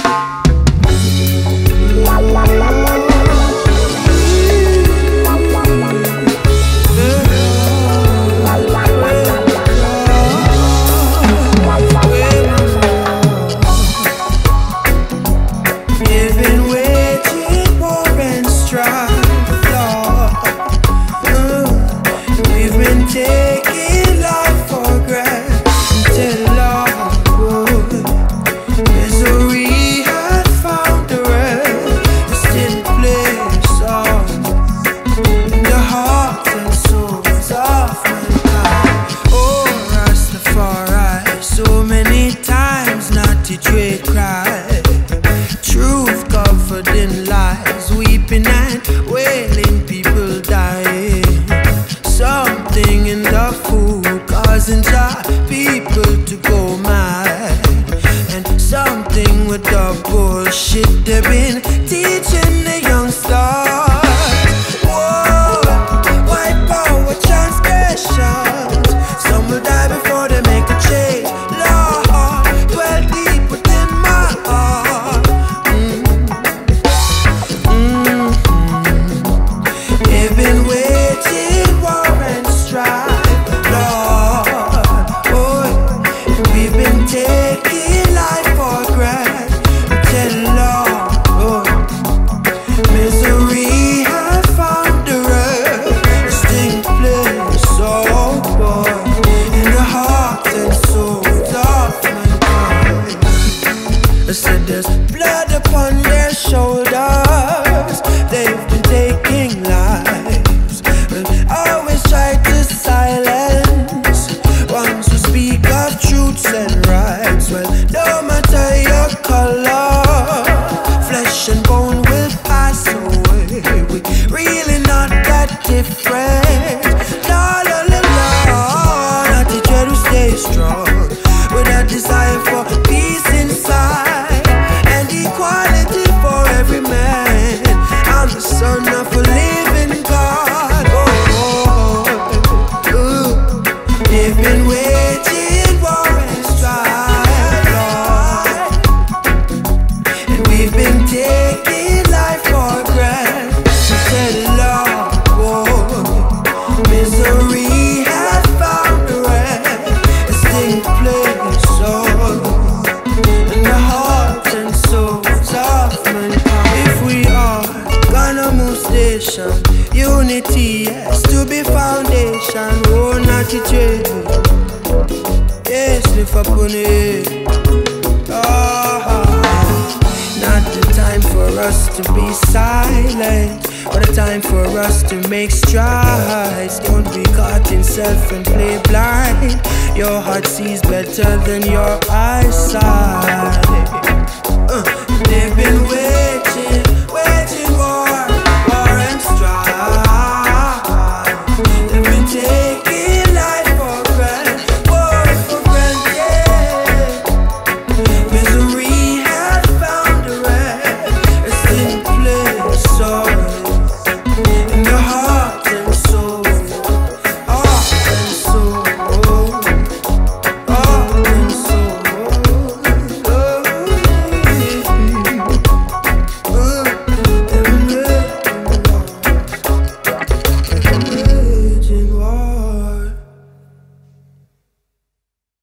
Unity has to be foundation, oh, not to trade. Yes, lift up on it. Not the time for us to be silent, but a time for us to make strides. Don't be caught in self and play blind. Your heart sees better than your eyesight.